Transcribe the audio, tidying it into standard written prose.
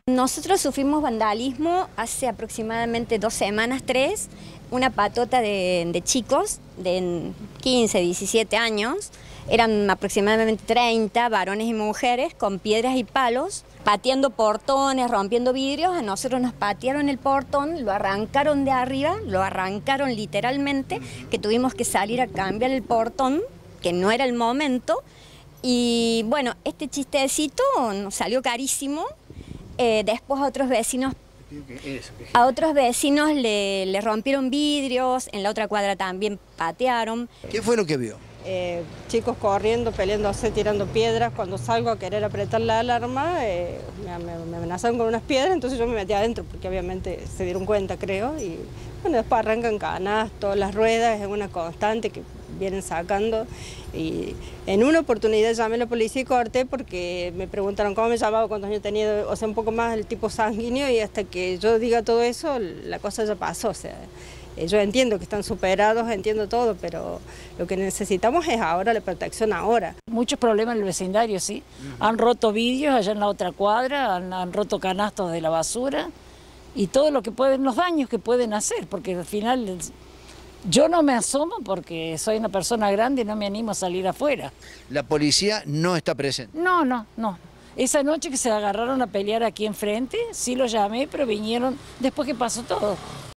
Nosotros sufrimos vandalismo hace aproximadamente 2 semanas, 3, una patota de chicos de 15, 17 años, eran aproximadamente 30 varones y mujeres con piedras y palos, pateando portones, rompiendo vidrios. A nosotros nos patearon el portón, lo arrancaron de arriba, lo arrancaron literalmente, que tuvimos que salir a cambiar el portón, que no era el momento, y bueno, este chistecito nos salió carísimo. Después a otros vecinos le rompieron vidrios, en la otra cuadra también patearon. ¿Qué fue lo que vio? Chicos corriendo, peleándose, tirando piedras. Cuando salgo a querer apretar la alarma, me amenazaron con unas piedras, entonces yo me metí adentro, porque obviamente se dieron cuenta, creo, y bueno, después arrancan canastos, las ruedas, es una constante que vienen sacando, y en una oportunidad llamé a la policía y corté porque me preguntaron cómo me llamaba, cuántos años tenía, o sea, un poco más el tipo sanguíneo, y hasta que yo diga todo eso, la cosa ya pasó, o sea, yo entiendo que están superados, entiendo todo, pero lo que necesitamos es ahora la protección ahora. Muchos problemas en el vecindario, sí. Han roto vidrios allá en la otra cuadra, han roto canastos de la basura y todo lo que pueden, los daños que pueden hacer, porque al final yo no me asomo porque soy una persona grande y no me animo a salir afuera. ¿La policía no está presente? No. Esa noche que se agarraron a pelear aquí enfrente, sí lo llamé, pero vinieron después que pasó todo.